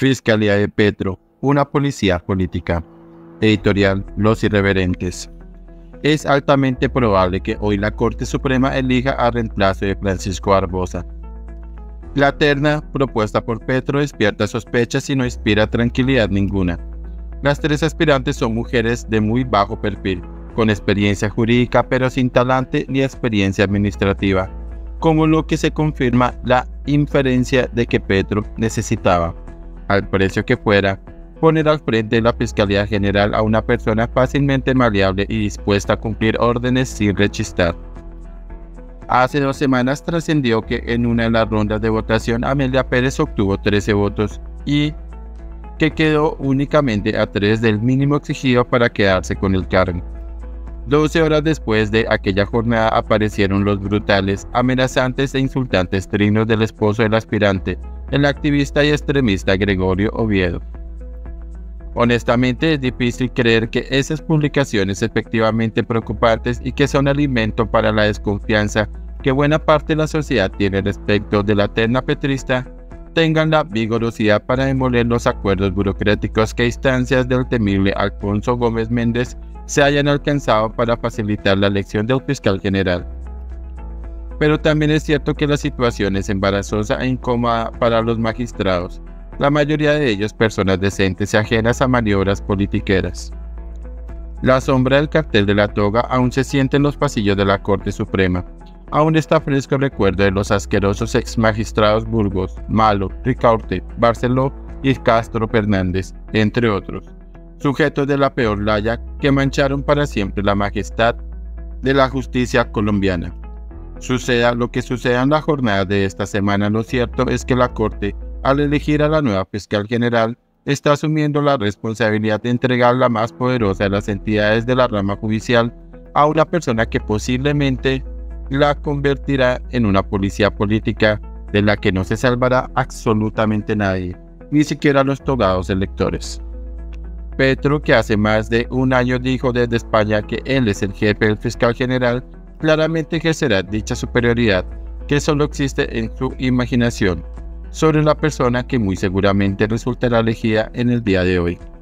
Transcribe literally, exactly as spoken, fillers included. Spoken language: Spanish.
Fiscalía de Petro, una policía política. Editorial Los Irreverentes. Es altamente probable que hoy la Corte Suprema elija a reemplazo de Francisco Barbosa. La terna propuesta por Petro despierta sospechas y no inspira tranquilidad ninguna. Las tres aspirantes son mujeres de muy bajo perfil, con experiencia jurídica pero sin talante ni experiencia administrativa, como lo que se confirma la inferencia de que Petro necesitaba, al precio que fuera, poner al frente de la Fiscalía General a una persona fácilmente maleable y dispuesta a cumplir órdenes sin rechistar. Hace dos semanas trascendió que en una de las rondas de votación Amelia Pérez obtuvo trece votos y que quedó únicamente a tres del mínimo exigido para quedarse con el cargo. doce horas después de aquella jornada aparecieron los brutales, amenazantes e insultantes trinos del esposo del aspirante, el activista y extremista Gregorio Oviedo. Honestamente es difícil creer que esas publicaciones efectivamente preocupantes y que son alimento para la desconfianza que buena parte de la sociedad tiene respecto de la terna petrista tengan la vigorosidad para demoler los acuerdos burocráticos que a instancias del temible Alfonso Gómez Méndez se hayan alcanzado para facilitar la elección del fiscal general. Pero también es cierto que la situación es embarazosa e incómoda para los magistrados, la mayoría de ellos personas decentes y ajenas a maniobras politiqueras. La sombra del cartel de la toga aún se siente en los pasillos de la Corte Suprema. Aún está fresco el recuerdo de los asquerosos exmagistrados Burgos, Malo, Ricaurte, Barceló y Castro Fernández, entre otros, sujetos de la peor laya que mancharon para siempre la majestad de la justicia colombiana. Suceda lo que suceda en la jornada de esta semana, lo cierto es que la Corte, al elegir a la nueva fiscal general, está asumiendo la responsabilidad de entregar la más poderosa de las entidades de la rama judicial a una persona que posiblemente la convertirá en una policía política de la que no se salvará absolutamente nadie, ni siquiera los togados electores. Petro, que hace más de un año dijo desde España que él es el jefe del fiscal general, claramente ejercerá dicha superioridad que solo existe en su imaginación sobre la persona que muy seguramente resultará elegida en el día de hoy.